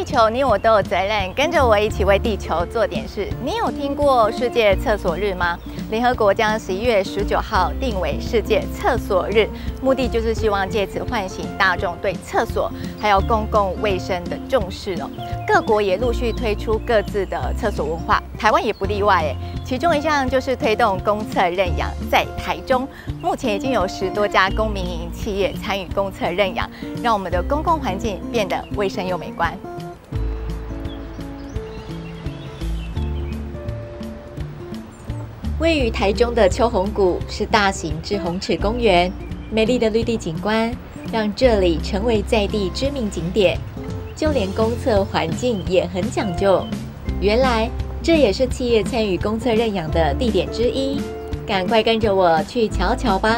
地球，你我都有责任，跟着我一起为地球做点事。你有听过世界厕所日吗？联合国将11月19号定为世界厕所日，目的就是希望借此唤醒大众对厕所还有公共卫生的重视哦。各国也陆续推出各自的厕所文化，台湾也不例外诶。其中一项就是推动公厕认养，在台中目前已经有10多家公民营企业参与公厕认养，让我们的公共环境变得卫生又美观。位于台中的秋红谷是大型志红池公园，美丽的绿地景观让这里成为在地知名景点，就连公厕环境也很讲究。原来这也是企业参与公厕认养的地点之一，赶快跟着我去瞧瞧吧。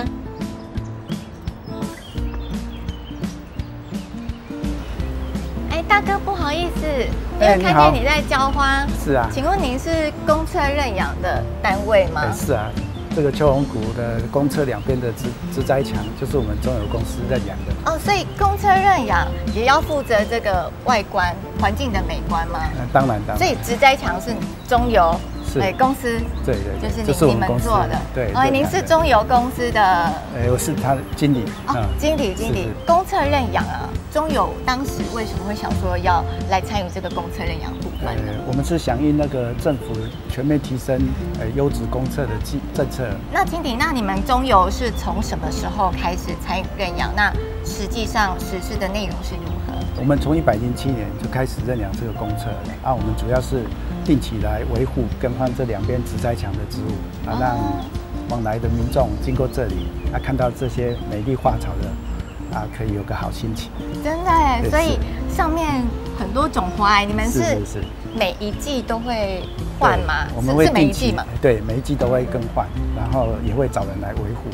大哥，不好意思，因为看见你在浇花。是啊，请问您是公厕认养的单位吗？ 是啊，这个秋红谷的公厕两边的植栽墙，就是我们中油公司认养的。 哦，所以公厕认养也要负责这个外观环境的美观吗？ 当然。 所以植栽墙是中油公司， 对， 就是你们做的。 对， 您是中油公司的？ 我是他的经理。 经理，公厕认养啊。中油当时为什么会想说要来参与这个公厕认养部分？ 我们是响应那个政府全面提升优质公厕的政策。 那经理，那你们中油是从什么时候开始参与认养？那实际上实施的内容是如何？ 我们从107年就开始认养这个公厕我们主要是定期来维护更换这两边植栽墙的植物让往来的民众经过这里看到这些美丽花草的。可以有个好心情， 真的哎，所以上面很多种花你们是每一季都会换吗？ 我们会每一季嘛？ 对，每一季都会更换，然后也会找人来维护。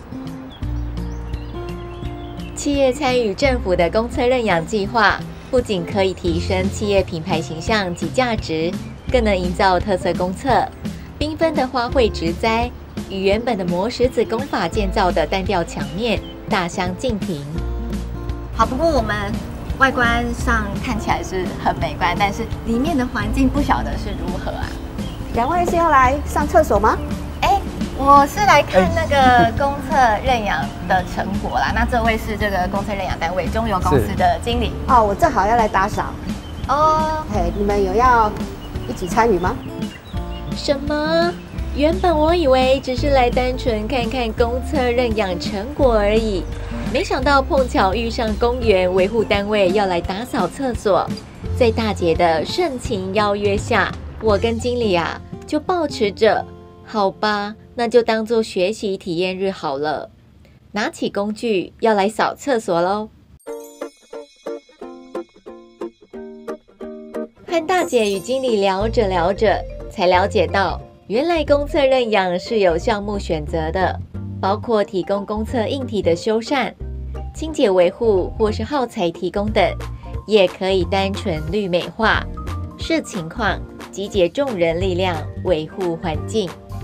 企业参与政府的公厕认养计划，不仅可以提升企业品牌形象及价值，更能营造特色公厕。缤纷的花卉植栽与原本的磨石子工法建造的单调墙面大相径庭。好，不过我们外观上看起来是很美观，但是里面的环境不晓得是如何啊？ 两位是要来上厕所吗？ 我是来看那个公厕认养的成果啦。那这位是这个公厕认养单位中油公司的经理。 我正好要来打扫。你们有要一起参与吗？ 什么？原本我以为只是来单纯看看公厕认养成果而已，没想到碰巧遇上公园维护单位要来打扫厕所。在大姐的盛情邀约下，我跟经理就抱持着好吧，那就当做学习体验日好了。拿起工具要来扫厕所咯。和大姐与经理聊着，才了解到原来公厕认养是有项目选择的，包括提供公厕硬体的修缮、清洁维护或是耗材提供等，也可以单纯绿美化，视情况集结众人力量维护环境。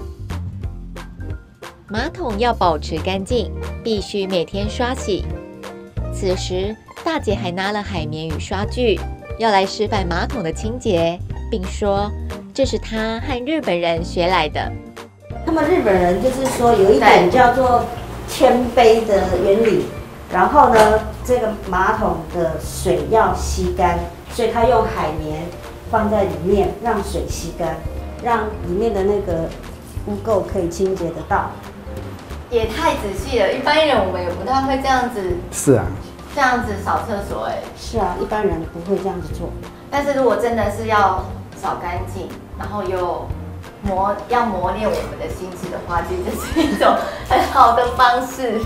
马桶要保持干净，必须每天刷洗。此时大姐还拿了海绵与刷具，要来示范马桶的清洁，并说这是他和日本人学来的。 他们日本人就是说有一点叫做谦卑的原理，然后呢，这个马桶的水要吸干，所以他用海绵放在里面，让水吸干，让里面的那个污垢可以清洁得到。 也太仔细了，一般人我们也不太会这样子。 是啊， 这样子扫厕所是啊，一般人不会这样子做。 但是如果真的是要扫干净，然后又要磨练我们的心智的话，其实这是一种很好的方式。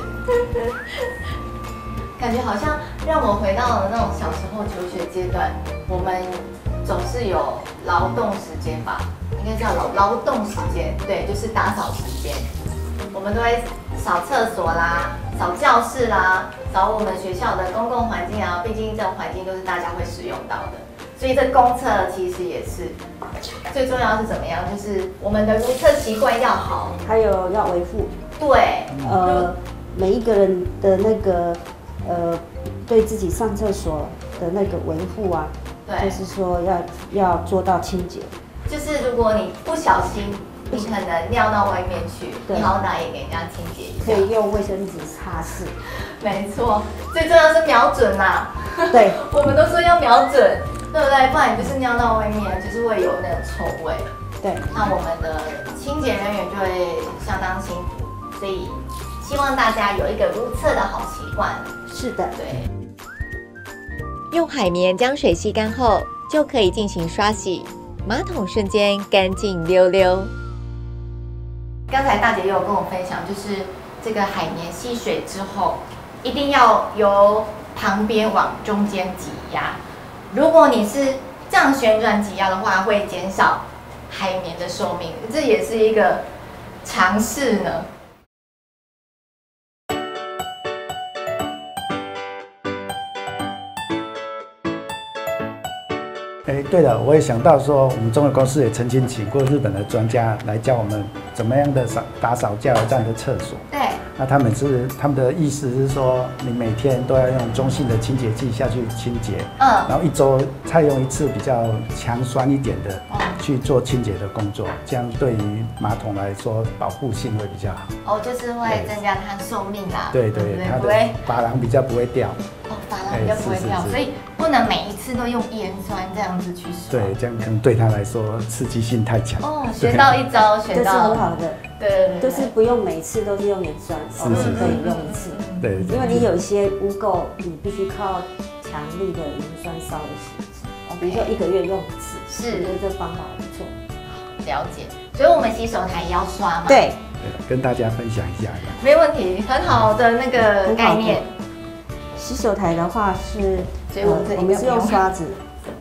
感觉好像让我回到了那种小时候求学阶段，我们总是有劳动时间吧，应该叫劳动时间，对，就是打扫时间。我们都会扫厕所啦，扫教室啦，扫我们学校的公共环境毕竟这种环境都是大家会使用到的。所以这公厕其实也是最重要是怎么样，就是我们的如厕习惯要好， 还有要维护。 对， 每一个人的那个对自己上厕所的那个维护对， 就是说要做到清洁。 就是如果你不小心，你可能尿到外面去，你好歹也给人家清洁一下， 可以用卫生纸擦拭。 没错，最重要是瞄准啦。 对， 我们都说要瞄准，对不对？不然你就是尿到外面，就是会有那种臭味。 对， 那我们的清洁人员就会相当辛苦，所以希望大家有一个如厕的好习惯。 是的， 对。 用海绵将水吸干后，就可以进行刷洗，马桶瞬间干净溜溜。 刚才大姐也有跟我分享，就是这个海绵吸水之后，一定要由旁边往中间挤压。如果你是这样旋转挤压的话，会减少海绵的寿命，这也是一个尝试呢。 对了，我也想到说，我们中油公司也曾经请过日本的专家来教我们怎么样的打扫加油站的厕所。 对。 那他们的意思是说，你每天都要用中性的清洁剂下去清洁，然后一周再用一次比较强酸一点的去做清洁的工作，这样对于马桶来说保护性会比较好。 哦，就是会增加它寿命啦。 对对，它的珐琅比较不会掉。 哦，珐琅比较不会掉，所以不能每一次都用盐酸这样子去刷。 对，这样可能对他来说刺激性太强。 哦，学到一招，学到。 这是很好的。 对， 就是不用每次都是用盐酸，是可以用一次。 对， 因为你有一些污垢，你必须靠强力的盐酸稍微洗一次。比如说1个月用一次，我觉得这方法不错。 了解，所以我们洗手台也要刷嘛？ 对， 跟大家分享一下。 没问题，很好的那个概念。 洗手台的话是， 所以我们是用刷子。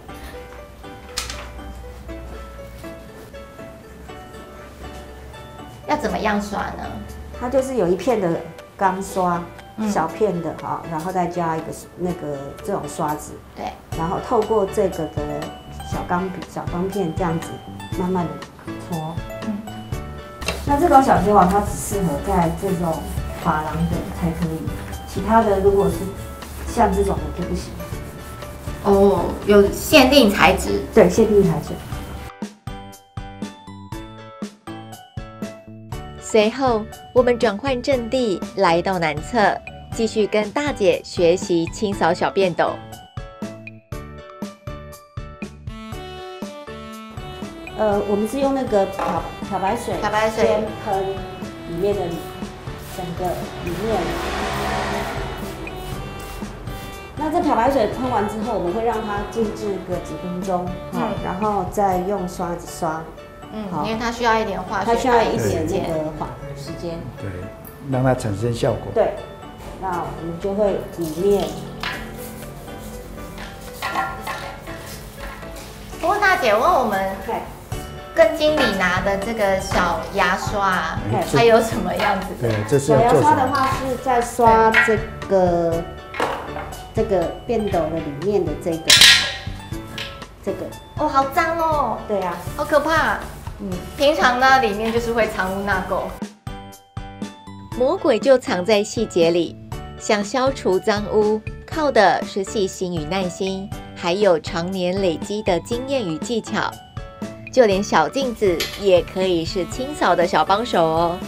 要怎么样刷呢？ 它就是有一片的钢刷，小片的哈，然后再加一个这种刷子， 对， 然后透过这个的小钢片这样子慢慢的搓。那这种小搓网它只适合在这种珐琅的才可以，其他的如果是像这种的就不行。 哦，有限定材质。 对，限定材质。 随后，我们转换阵地，来到南侧，继续跟大姐学习清扫小便斗。 我们是用那个漂白水先喷里面的整个里面。那这漂白水喷完之后，我们会让它静置个几分钟，然后再用刷子刷。 因为它需要一点化学， 它需要一点那个缓的时间， 对，让它产生效果。 对，那我们就会里面。 不过大姐问我们，跟经理拿的这个小牙刷，它有什么样子？ 对，这是小牙刷的话是在刷这个便斗的里面的这个。 哦，好脏哦。 对啊， 好可怕。平常呢，里面就是会藏污纳垢。 魔鬼就藏在细节里，想消除脏污，靠的是细心与耐心，还有常年累积的经验与技巧。就连小镜子也可以是清扫的小帮手哦。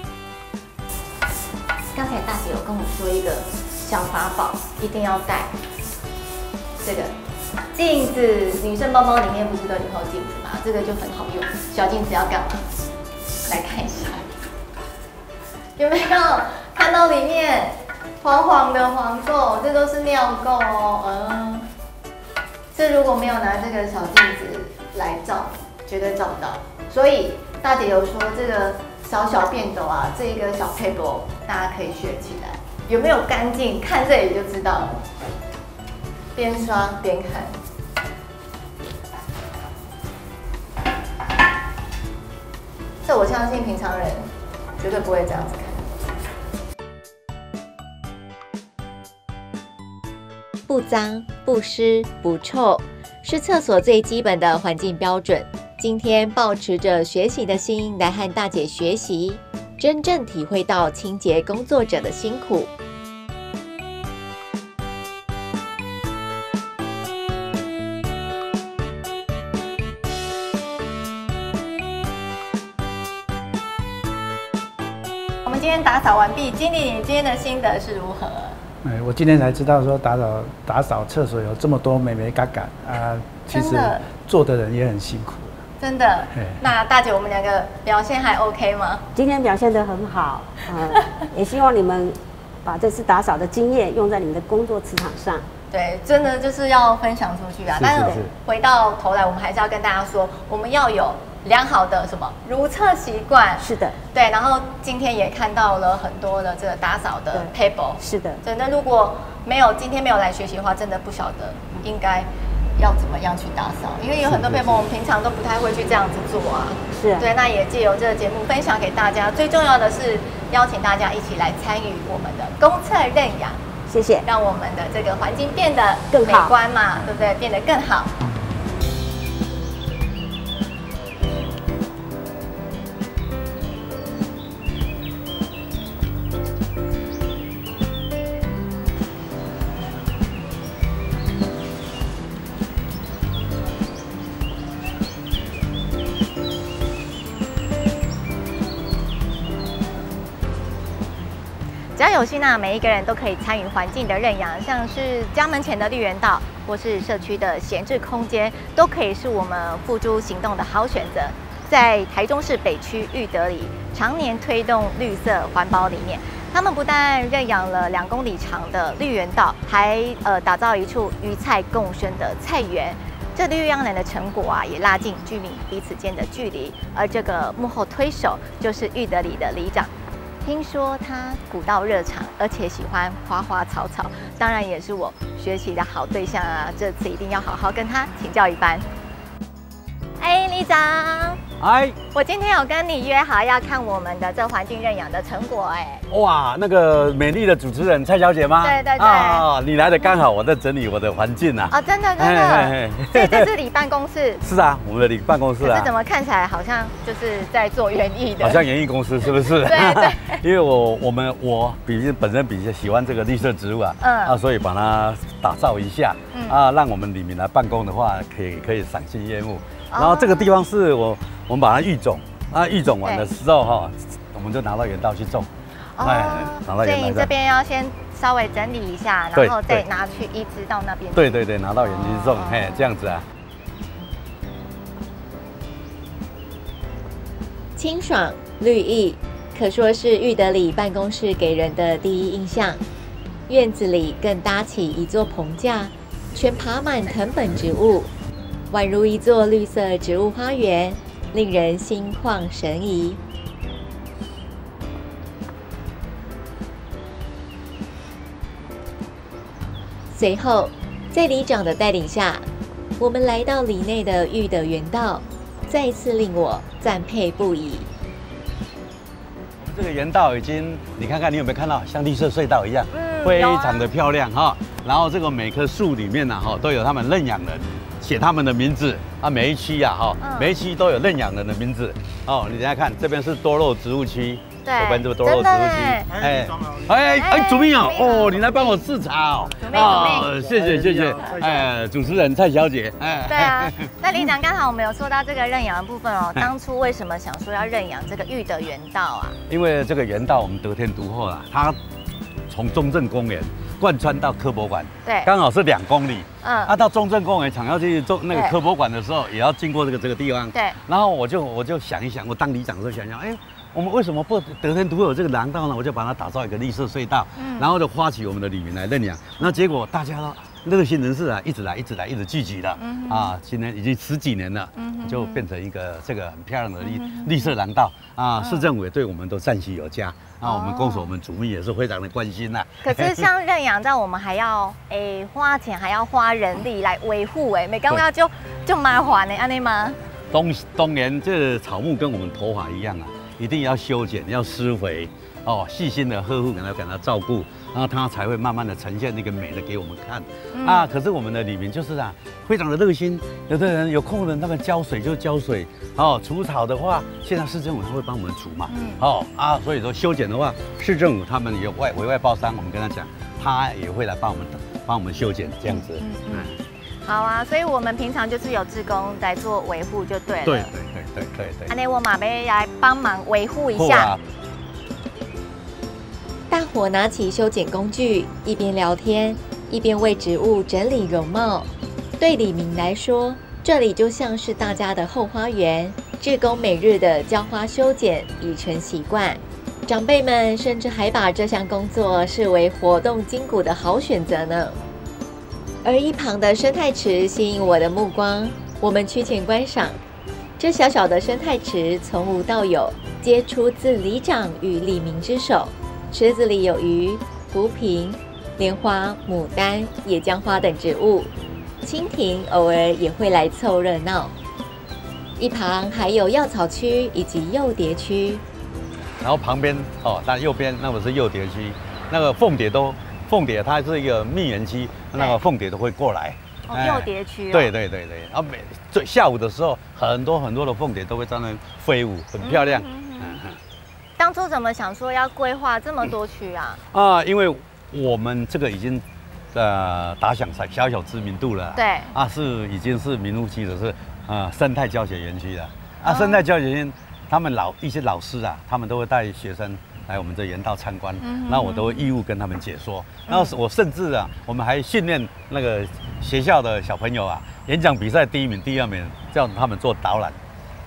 刚才大姐有跟我说一个小法宝，一定要带。这个镜子，女生包包里面不是都有套镜子吗？这个就很好用。小镜子要干嘛？来看一下，有没有看到里面黄黄的黄垢？这都是尿垢哦。这如果没有拿这个小镜子来照，绝对照不到。所以大姐有说这个扫小便斗啊，这一个小撇步大家可以学起来。有没有干净？看这里就知道了。边刷边看。这我相信平常人绝对不会这样子看。 不脏、不湿、不臭，是厕所最基本的环境标准。今天抱持着学习的心来和大姐学习，真正体会到清洁工作者的辛苦。 我们今天打扫完毕，经理，你今天的心得是如何？ 我今天才知道说打扫厕所有这么多美美嘎嘎啊，其实做的人也很辛苦。 真的。那大姐，我们两个表现还 OK 吗？ 今天表现得很好，也希望你们把这次打扫的经验用在你们的工作职场上。 对，真的就是要分享出去啊！但是回到头来，我们还是要跟大家说，我们要有良好的什么如厕习惯。 是的， 对。然后今天也看到了很多的这个打扫的 table。是的，真的，如果今天没有来学习的话，真的不晓得应该要怎么样去打扫，因为有很多 table 我们平常都不太会去这样子做啊。是。对，那也借由这个节目分享给大家。最重要的是邀请大家一起来参与我们的公厕认养。 谢谢， 让我们的这个环境变得更美观嘛，对不对？变得更好。只要有心啊，每一个人都可以参与环境的认养，像是家门前的绿园道，或是社区的闲置空间，都可以是我们付诸行动的好选择。在台中市北区裕德里，常年推动绿色环保理念，他们不但认养了2公里长的绿园道，还打造一处鱼菜共生的菜园。这绿养人的成果啊，也拉近居民彼此间的距离。而这个幕后推手就是裕德里的里长。听说他古道热肠，而且喜欢花花草草，当然也是我学习的好对象啊！这次一定要好好跟他请教一番。哎，里长， 哎， 我今天有跟你约好要看我们的这环境认养的成果，哎， 哇，那个美丽的主持人蔡小姐吗？ 对对对， 啊，你来的刚好，我在整理我的环境啊。 哦，真的真的，所以这是你办公室？ 是啊，我们的你办公室啊。 可是怎么看起来好像就是在做园艺的？ 好像园艺公司是不是？ 对对， 因为我本身比较喜欢这个绿色植物啊，所以把它打造一下啊，让我们里面来办公的话，可以赏心悦目。然后这个地方是我们把它育种啊，育种完的时候哈，我们就拿到园道去种。 哎，所以你这边要先稍微整理一下，然后再拿去移植到那边。 对对对，拿到园区去种，嘿，这样子啊。 清爽绿意，可说是裕德里办公室给人的第一印象。院子里更搭起一座棚架，全爬满藤本植物。宛如一座绿色植物花园，令人心旷神怡。随后，在里长的带领下，我们来到里内的裕德园道，再一次令我赞佩不已。 这个园道已经，你看看，你有没有看到像绿色隧道一样，非常的漂亮哈。然后这个每棵树里面呢，都有他们认养人。写他们的名字啊，每一区每一区都有认养人的名字哦。你等下看，这边是多肉植物区， 对， 左边这个多肉植物区。主秘哦，你来帮我视察哦。谢谢。主持人蔡小姐。 对啊，那里长刚好我们有说到这个认养的部分哦。当初为什么想说要认养这个裕德园道啊？ 因为这个园道我们得天独厚啊，它从中正公园贯穿到科博馆，对，刚好是2公里。到中正公园想要去做那个科博馆的时候，也要经过这个地方。对。然后我就想一想，我当里长的时候想想，我们为什么不得天独厚有这个廊道呢？我就把它打造一个绿色隧道，然后就发起我们的里民来认养。那结果大家都热心人士啊，一直聚集了今年已经10几年了，就变成一个这个很漂亮的绿色廊道啊。市政府也对我们都赞许有加。我们公所我们主秘也是非常的关心呐。 可是像认养这样，我们还要花钱，还要花人力来维护没刚刚就麻烦安尼吗？ 当然，这草木跟我们头发一样啊，一定要修剪，要施肥细心的呵护，给它照顾，然后它才会慢慢的呈现那个美的给我们看可是我们的里面就是非常的热心，有的人有空人他们浇水就浇水除草的话，现在市政府他会帮我们除嘛所以说修剪的话，市政府他们也有委外包商，我们跟他讲，他也会来帮我们修剪这样子。 好啊，所以我们平常就是有志工来做维护就对了。 对。安尼我马要来帮忙维护一下。 大伙拿起修剪工具，一边聊天，一边为植物整理容貌。对李明来说，这里就像是大家的后花园，志工每日的浇花修剪已成习惯。长辈们甚至还把这项工作视为活动筋骨的好选择呢。而一旁的生态池吸引我的目光，我们趋前观赏。这小小的生态池从无到有，皆出自里长与李明之手。池子里有鱼、浮萍、莲花、牡丹、野姜花等植物，蜻蜓偶尔也会来凑热闹。一旁还有药草区以及幼蝶区。 然后旁边那右边那个是幼蝶区，那个凤蝶它是一个蜜源期，那个凤蝶都会过来。 幼蝶区。 对。然后下午的时候，很多的凤蝶都会在那飞舞，很漂亮。 当初怎么想说要规划这么多区啊？ 因为我们这个已经打响小知名度了。 对。 已经是名副其实是生态教学园区了。生态教学园区，他们一些老师他们都会带学生来我们这园道参观，那我都会义务跟他们解说。然后我甚至我们还训练那个学校的小朋友演讲比赛第1名、第2名，叫他们做导览。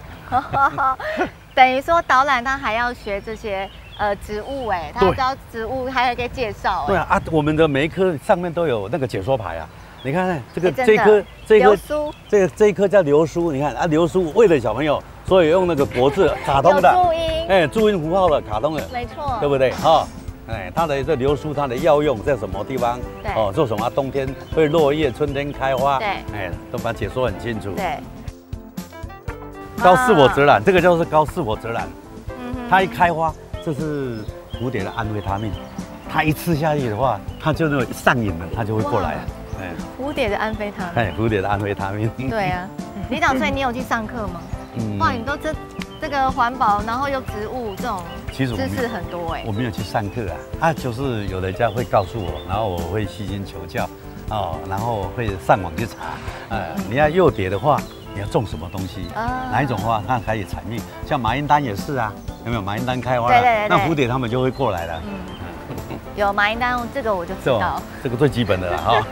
等于说导览他还要学这些植物他知道植物还有一个介绍。 对我们的每一棵上面都有那个解说牌你看这一棵叫流苏，你看流苏为了小朋友，所以用那个国字卡通的注音， 注音符号的卡通的， 没错， 对不对它的这流苏它的药用在什么地方？做什么？冬天会落叶，春天开花，都把它解说很清楚。 对。 高士佛泽兰，这个就是高士佛泽兰，它一开花，这是蝴蝶的安非他命，它一吃下去的话，它就那种上瘾了，它就会过来蝴蝶的安非他命。 蝴蝶的安非他命。 对李长，所以你有去上课吗？哇，你都这个环保，然后又植物这种知识很多我没有去上课就是有人家会告诉我，然后我会虚心求教然后会上网去查你要幼蝶的话，你要种什么东西？哪一种花它可以采蜜？像马英丹也是有没有？马英丹开花了，那蝴蝶它们就会过来了。 有马英丹，这个我就知道， 这个最基本的了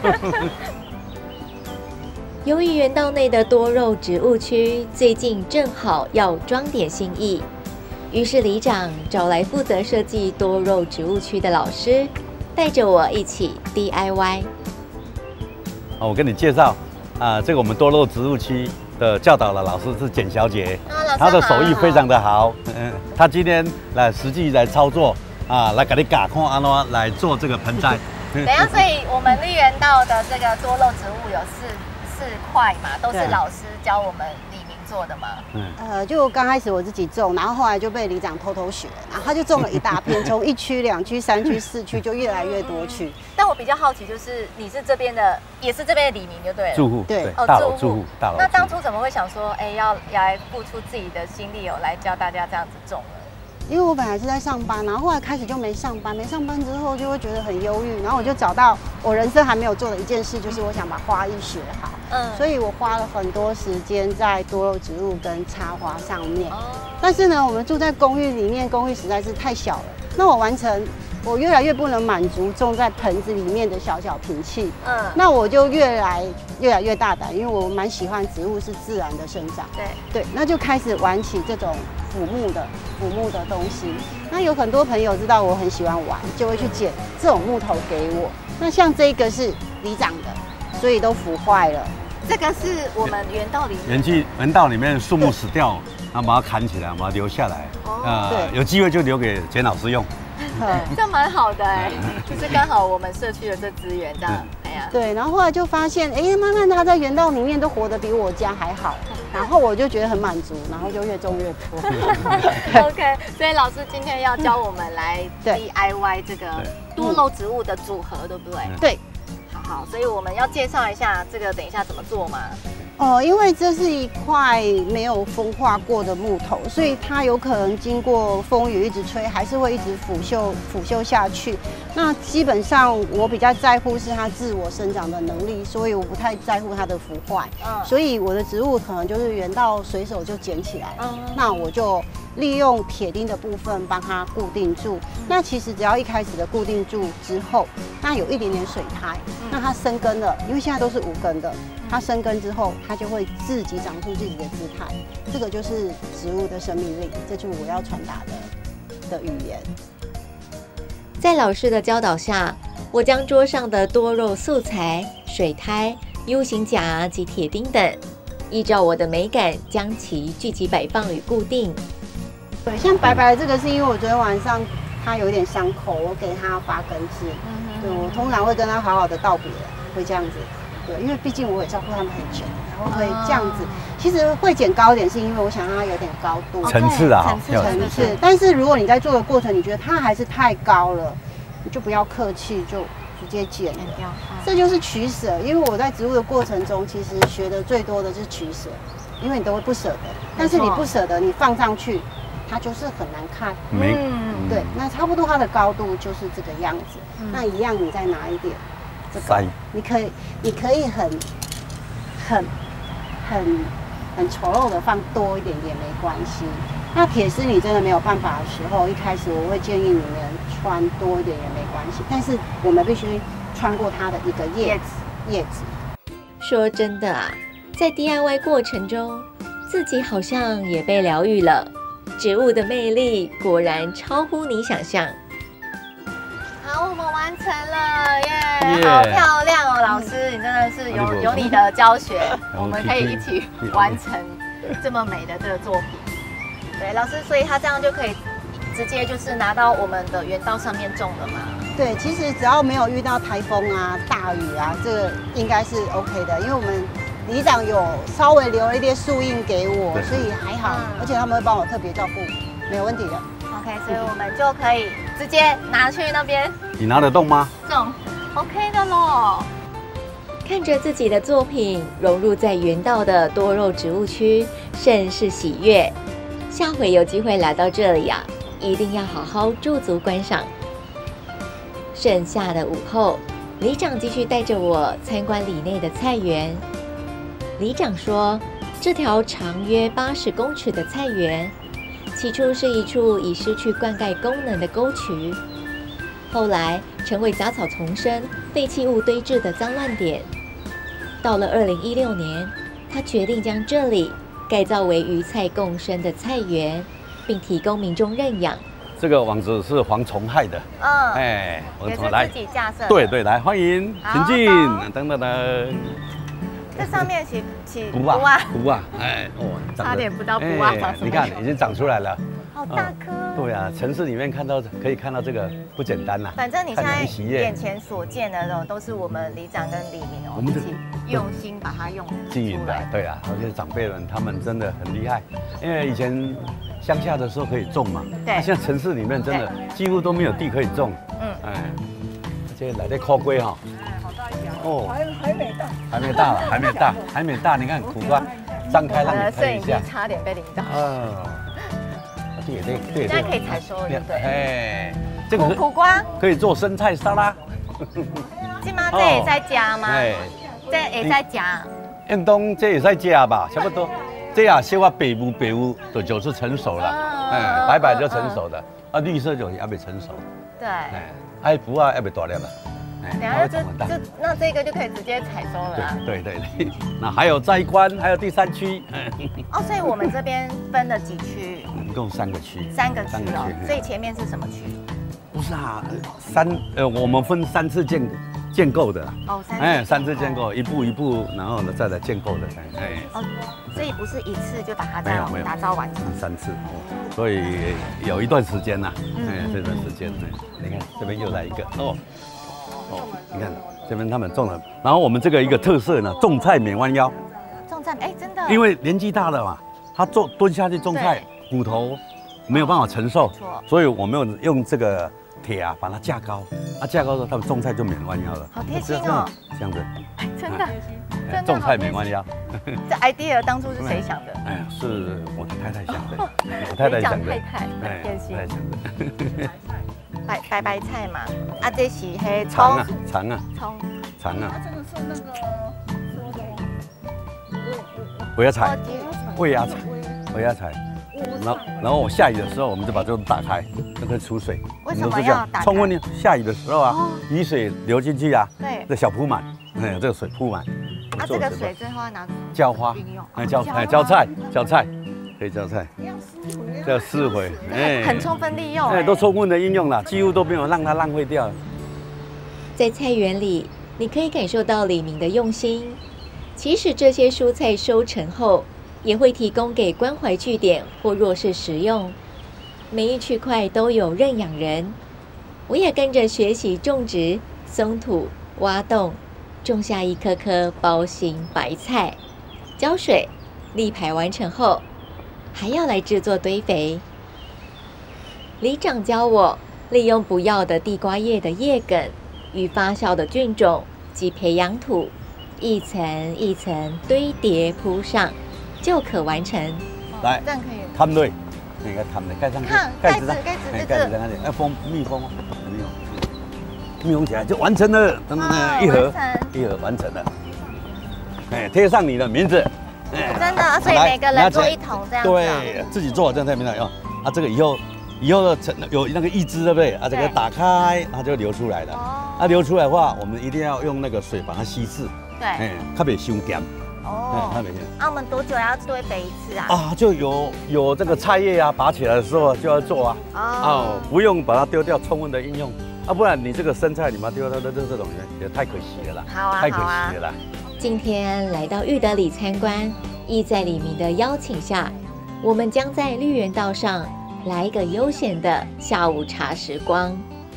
由于园道内的多肉植物区最近正好要装点新意，于是里长找来负责设计多肉植物区的老师，带着我一起 DIY。 我跟你介绍这个我们多肉植物区的教导的老师是简小姐，她的手艺非常的好。她今天实际来操作来给你看安怎来做这个盆栽。 等一下，所以我们绿园道的这个多肉植物有四块嘛，都是老师教我们李明做的吗？ 就刚开始我自己种，然后后来就被里长偷学，然后他就种了一大片，从1区、2区、3区、4区就越来越多区。 但我比较好奇，就是你是这边的，也是这边的李明就对了。 住户对， 大楼住户。 那当初怎么会想说，要来付出自己的心力来教大家这样子种呢？ 因为我本来是在上班，然后后来开始就没上班，之后就会觉得很忧郁，然后我就找到我人生还没有做的一件事，就是我想把花艺学好。所以我花了很多时间在多肉植物跟插花上面。但是呢，我们住在公寓里面，公寓实在是太小了。那我越来越不能满足种在盆子里面的小瓶器。那我就越来越大胆，因为我蛮喜欢植物是自然的生长。对，那就开始玩起这种腐木的东西。那有很多朋友知道我很喜欢玩，就会去捡这种木头给我。那像这个是里长的，所以都腐坏了。 这个是我们园道里园道里面树木死掉，然后把它砍起来，把它留下来。有机会就留给简老师用。 这蛮好的就是刚好我们社区的这资源这样。 对，然后后来就发现，慢慢他在园道里面都活得比我家还好，然后我就觉得很满足，然后就越种越多。 OK， 所以老师今天要教我们来 DIY 这个多肉植物的组合，对不对？ 对。 好，所以我们要介绍一下这个，等一下怎么做吗？ 因为这是一块没有风化过的木头，所以它有可能经过风雨一直吹，还是会一直腐朽下去。 那基本上我比较在乎是它自我生长的能力，所以我不太在乎它的腐坏。所以我的植物可能就是圆到随手就捡起来。那我就利用铁钉的部分帮它固定住。那其实只要一开始的固定住之后，那有一点点水苔，那它生根了，因为现在都是无根的，它生根之后，它就会自己长出自己的姿态。这个就是植物的生命力，这就是我要传达的语言。 在老师的教导下，我将桌上的多肉素材、水苔、U 型夹及铁钉等，依照我的美感将其聚集摆放与固定。 对，像白白的这个是因为我昨天晚上它有一点伤口，我给它发根治。对，我通常会跟它好好的道别，会这样子。对，因为毕竟我也照顾它们很久，然后会这样子。其实会剪高一点，是因为我想让它有点高度、 层次啊， 层次。但是如果你在做的过程，你觉得它还是太高了，你就不要客气，就直接剪掉。这就是取舍。因为我在植物的过程中，其实学的最多的是取舍，因为你都会不舍得。但是你不舍得，你放上去，它就是很难看。对，那差不多它的高度就是这个样子。那一样，你再拿一点。这个你可以很丑陋的放多一点也没关系。那铁丝你真的没有办法的时候，一开始我会建议你们穿多一点也没关系，但是我们必须穿过它的一个叶子。 说真的啊，在 DIY 过程中，自己好像也被疗愈了。植物的魅力果然超乎你想象。 好，我们完成了耶！好漂亮哦，老师，你真的是有你的教学，我们可以一起完成这么美的这个作品。对，老师，所以他这样就可以直接就是拿到我们的园道上面种了嘛？ 对，其实只要没有遇到台风啊、大雨啊，这个应该是 OK 的，因为我们里长有稍微留了一些树荫给我，所以还好，而且他们会帮我特别照顾，没有问题的。 OK， 所以我们就可以直接拿去那边。 你拿得动吗？ 种 OK 的咯。 看着自己的作品融入在园道的多肉植物区，甚是喜悦。下回有机会来到这里啊，一定要好好驻足观赏。剩下的午后，里长继续带着我参观里内的菜园。里长说，这条长约80公尺的菜园，起初是一处已失去灌溉功能的沟渠，后来成为杂草丛生、废弃物堆置的脏乱点。到了2016年，他决定将这里改造为鱼菜共生的菜园，并提供民众认养。 这个网子是防虫害的， 也是自己架设。 对，来欢迎，请进，等等等。 这上面起菇啊， 差点不到菇啊， 你看已经长出来了， 好大颗。 对啊，城市里面可以看到这个不简单啦。 反正你现在眼前所见的都是我们里长跟里民一起用心把它用经营的，对啊，而且长辈们他们真的很厉害，因为以前乡下的时候可以种嘛，对，现在城市里面真的几乎都没有地可以种，而且来的靠龟哈。哦，还没大，你看苦瓜张开让你看一下。 摄影机差点被淋到。 对， 现在可以采收了，对不对？ 这个苦瓜可以做生菜沙拉。 今妈这也在加吗？这也在加。 运动这也在加吧，差不多。这样小啊北乌的就是成熟了，白白就成熟的，绿色就还没成熟。 对。 还不啊还没大粒了。 等下那这个就可以直接采收了啊。 对，那还有在关，还有第3区。 所以我们这边分了几区？ 一共3个区。 3个区哦。所以前面是什么区？ 不是啊，我们分3次建构的。3次建构，一步一步，然后呢再来建构的。 所以不是一次就把它这样打造完成。 3次所以有一段时间呐。这段时间，你看这边又来一个你看这边他们种了，然后我们这个一个特色呢，种菜免弯腰。 种菜，真的。 因为年纪大了嘛，他蹲下去种菜，骨头没有办法承受，所以我们用这个铁啊把它架高，架高之后他们种菜就免弯腰了。 好贴心哦， 这样子。 真的。 种菜免弯腰。 这 idea 当初是谁想的？ 是我的太太想的。我太太想的。 太太贴心。 白菜嘛，啊，这是黑葱葱啊， 这个是那个说的尾芽菜，尾芽菜。然后我下雨的时候，我们就把这种打开，就可以出水。 为什么要打开？ 充分呢，下雨的时候啊，雨水流进去啊， 对， 这小铺满，这个水铺满。 啊，这个水最后要拿浇花，浇菜，可以浇菜，要施肥， 很充分利用， 都充分的应用了，几乎都没有让它浪费掉。 在菜园里，你可以感受到李明的用心。即使这些蔬菜收成后，也会提供给关怀据点或弱势食用。每一区块都有认养人，我也跟着学习种植、松土、挖洞，种下一颗颗包心白菜，浇水，立排完成后，还要来制作堆肥。里长教我利用不要的地瓜叶的叶梗与发酵的菌种及培养土，一层一层堆叠铺上，就可完成。 来， 这样可以。 摊对，那个摊的盖上去， 盖子在那里，要密封，密封起来就完成了，等等，一盒完成了。贴上你的名字。 真的，所以每个人做一桶这样子。 对，自己做这样才没有用。啊，这个以后的有那个一支，对不对？啊，这个打开，它就流出来了。啊，流出来的话，我们一定要用那个水把它稀释。 对， 它别伤咸。 它别咸。啊，我们多久要堆肥一次啊？ 啊，就有这个菜叶啊，拔起来的时候就要做啊。不用把它丢掉，充分的应用。啊，不然你这个生菜你把它丢到这种里面，也太可惜了啦。 好啊， 太可惜了啦。 今天来到裕德里参观，亦在李明的邀请下，我们将在绿园道上来一个悠闲的下午茶时光。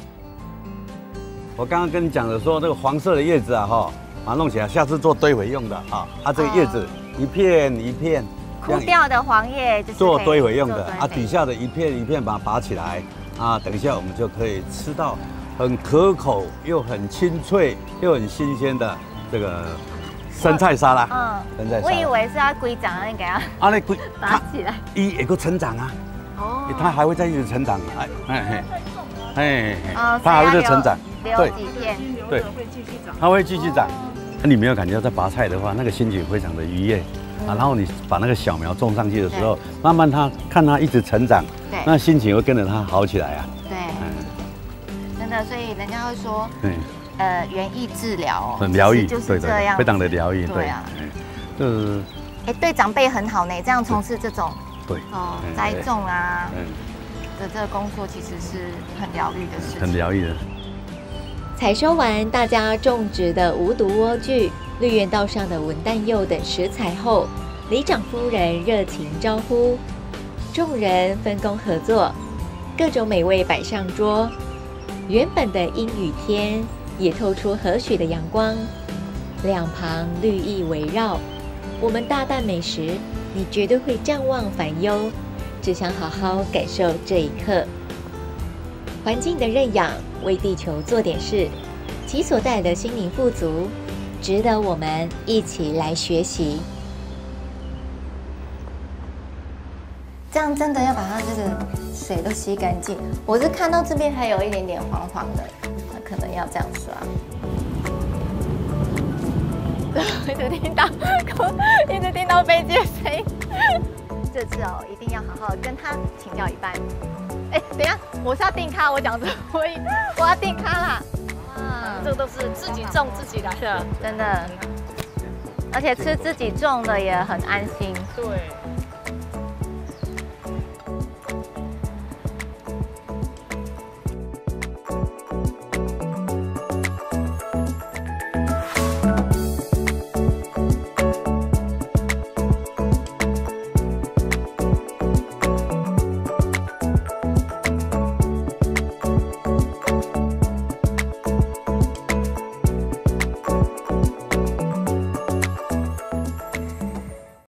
我刚刚跟你讲的说，这个黄色的叶子啊，把它弄起来，下次做堆肥用的啊。它这个叶子一片一片， 枯掉的黄叶就是做堆肥用的啊。底下的一片一片把它拔起来啊，等一下我们就可以吃到很可口又很清脆又很新鲜的这个生菜沙拉。生菜沙拉。我以为是要规长那个啊。 啊，那规拔起来。 也有成长啊。它还会再一直成长。它还会再成长。 留几片。 对，它会继续长。你没有感觉到在拔菜的话，那个心情非常的愉悦啊。然后你把那个小苗种上去的时候，慢慢看它一直成长，那心情会跟着它好起来啊。 对，真的，所以人家会说，园艺治疗很疗愈， 就是这样， 非常的疗愈。 对啊， 就是对长辈很好呢，这样从事这种栽种啊的这个工作，其实是很疗愈的事情， 很疗愈的。 采收完大家种植的无毒莴苣、绿园道上的文旦柚等食材后，里长夫人热情招呼，众人分工合作，各种美味摆上桌。原本的阴雨天也透出和煦的阳光，两旁绿意围绕。我们大啖美食，你绝对会暂忘烦忧，只想好好感受这一刻。环境的认养，为地球做点事，其所带来的心灵富足，值得我们一起来学习。 这样真的要把它这个水都吸干净。我是看到这边还有一点点黄黄的，那可能要这样刷。一直听到飞机的声音。这次一定要好好跟他请教一半。等一下，我是要订咖，我讲这我要订咖啦。 这个都是自己种自己来的， 真的。而且吃自己种的也很安心。 对。